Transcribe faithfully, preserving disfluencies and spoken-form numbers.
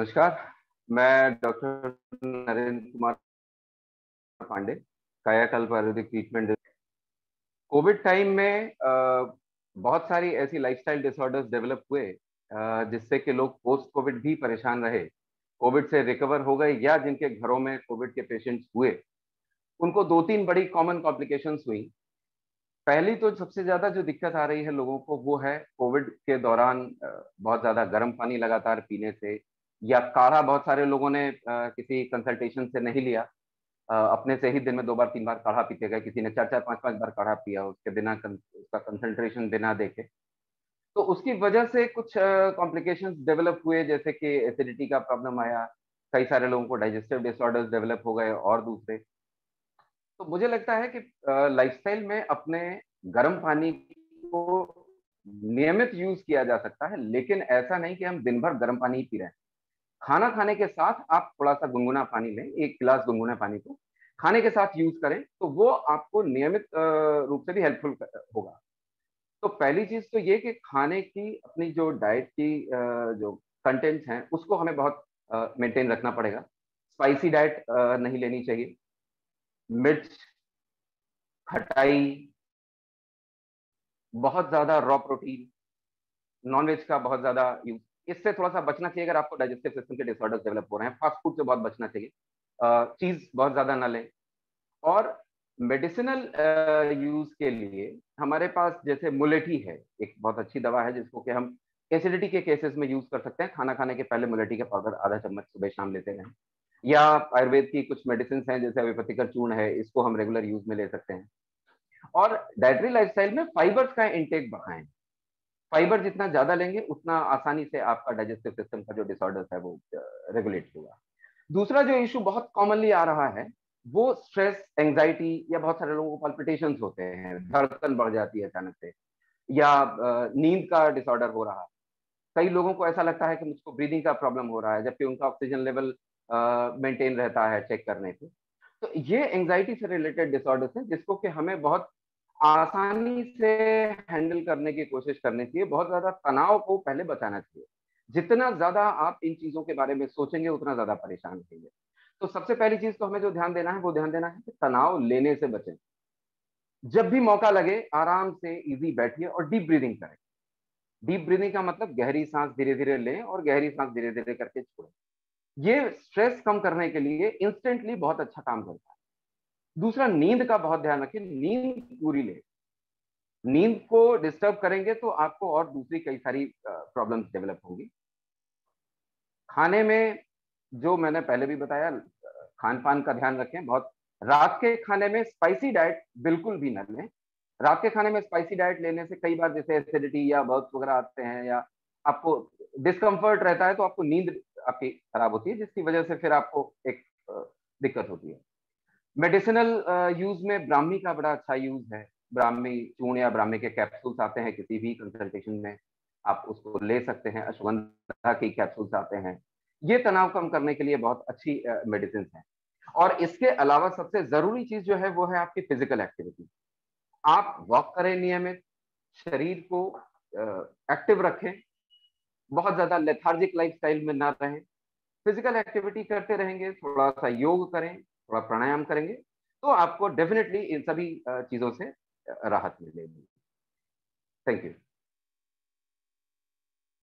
नमस्कार, मैं डॉक्टर नरेंद्र कुमार पांडे, कायाकल्प आयुर्वेदिक ट्रीटमेंट। कोविड टाइम में अ, बहुत सारी ऐसी लाइफस्टाइल डिसऑर्डर्स डेवलप हुए अ, जिससे कि लोग पोस्ट कोविड भी परेशान रहे। कोविड से रिकवर हो गए या जिनके घरों में कोविड के पेशेंट्स हुए, उनको दो तीन बड़ी कॉमन कॉम्प्लिकेशंस हुई। पहली तो सबसे ज्यादा जो दिक्कत आ रही है लोगों को, वो है कोविड के दौरान अ, बहुत ज्यादा गर्म पानी लगातार पीने से, या काढ़ा बहुत सारे लोगों ने अ, किसी कंसल्टेशन से नहीं लिया, अ, अपने से ही दिन में दो बार तीन बार काढ़ा पीते गए, किसी ने चार चार पांच पांच बार काढ़ा पिया उसके बिना कं, उसका कंसंट्रेशन बिना देखे। तो उसकी वजह से कुछ कॉम्प्लिकेशंस डेवलप हुए, जैसे कि एसिडिटी का प्रॉब्लम आया, कई सारे लोगों को डाइजेस्टिव डिसऑर्डर्स डेवलप हो गए और दूसरे। तो मुझे लगता है कि लाइफस्टाइल में अपने गर्म पानी को नियमित यूज किया जा सकता है, लेकिन ऐसा नहीं कि हम दिन भर गर्म पानी ही पी रहे हैं। खाना खाने के साथ आप थोड़ा सा गुनगुना पानी लें, एक गिलास गुनगुना पानी को खाने के साथ यूज करें, तो वो आपको नियमित रूप से भी हेल्पफुल होगा। तो पहली चीज तो ये कि खाने की अपनी जो डाइट की जो कंटेंट्स हैं उसको हमें बहुत मेंटेन रखना पड़ेगा। स्पाइसी डाइट नहीं लेनी चाहिए, मिर्च, खटाई, बहुत ज्यादा रॉ प्रोटीन, नॉनवेज का बहुत ज्यादा यूज, इससे थोड़ा सा बचना चाहिए। अगर आपको डाइजेस्टिव सिस्टम के डिसऑर्डर्स डेवलप हो रहे हैं, फास्ट फूड से बहुत बचना चाहिए, चीज बहुत ज्यादा ना लें। और मेडिसिनल यूज के लिए हमारे पास जैसे मुलेठी है, एक बहुत अच्छी दवा है जिसको कि हम एसिडिटी के केसेस में यूज कर सकते हैं। खाना खाने के पहले मुलेठी का पाउडर आधा चम्मच सुबह शाम लेते हैं। या आयुर्वेद की कुछ मेडिसिन हैं जैसे अविपतिकर चूर्ण है, इसको हम रेगुलर यूज में ले सकते हैं। और डाइटरी लाइफस्टाइल में फाइबर्स का इंटेक बढ़ाएं। फाइबर जितना ज्यादा लेंगे उतना आसानी से आपका डाइजेस्टिव सिस्टम का जो डिसऑर्डर्स है वो रेगुलेट होगा। दूसरा जो इशू बहुत कॉमनली आ रहा है वो स्ट्रेस, एंजाइटी, या बहुत सारे लोगों को पल्पिटेशंस होते हैं, धड़कन बढ़ जाती है अचानक से, या नींद का डिसऑर्डर हो रहा है। कई लोगों को ऐसा लगता है कि मुझको ब्रीदिंग का प्रॉब्लम हो रहा है, जबकि उनका ऑक्सीजन लेवल मेंटेन रहता है चेक करने से। तो ये एंजाइटी से रिलेटेड डिसऑर्डर्स हैं जिसको कि हमें बहुत आसानी से हैंडल करने की कोशिश करनी चाहिए। बहुत ज्यादा तनाव को पहले बचाना चाहिए। जितना ज्यादा आप इन चीजों के बारे में सोचेंगे उतना ज्यादा परेशान होंगे। तो सबसे पहली चीज तो हमें जो ध्यान देना है वो ध्यान देना है कि तनाव लेने से बचें। जब भी मौका लगे आराम से इजी बैठिए और डीप ब्रीदिंग करें। डीप ब्रीदिंग का मतलब गहरी सांस धीरे धीरे लें और गहरी सांस धीरे धीरे करके छोड़ें। ये स्ट्रेस कम करने के लिए इंस्टेंटली बहुत अच्छा काम करता है। दूसरा, नींद का बहुत ध्यान रखें, नींद पूरी लें। नींद को डिस्टर्ब करेंगे तो आपको और दूसरी कई सारी प्रॉब्लम्स डेवलप होंगी। खाने में जो मैंने पहले भी बताया, खान पान का ध्यान रखें बहुत। रात के खाने में स्पाइसी डाइट बिल्कुल भी न लें। रात के खाने में स्पाइसी डाइट लेने से कई बार जैसे एसिडिटी या बर्ड्स वगैरह आते हैं, या आपको डिस्कम्फर्ट रहता है, तो आपको नींद आपकी खराब होती है, जिसकी वजह से फिर आपको एक दिक्कत होती है। मेडिसिनल यूज में ब्राह्मी का बड़ा अच्छा यूज है। ब्राह्मी चूर्ण या ब्राह्मी के कैप्सूल्स आते हैं, किसी भी कंसल्टेशन में आप उसको ले सकते हैं। अश्वगंधा की कैप्सूल्स आते हैं। ये तनाव कम करने के लिए बहुत अच्छी मेडिसिन है। और इसके अलावा सबसे जरूरी चीज जो है वो है आपकी फिजिकल एक्टिविटी। आप वॉक करें नियमित, शरीर को एक्टिव रखें, बहुत ज्यादा लेथार्जिक लाइफस्टाइल में ना रहें। फिजिकल एक्टिविटी करते रहेंगे, थोड़ा सा योग करें, थोड़ा प्राणायाम करेंगे, तो आपको डेफिनेटली इन सभी चीजों से राहत मिलेगी। Thank you.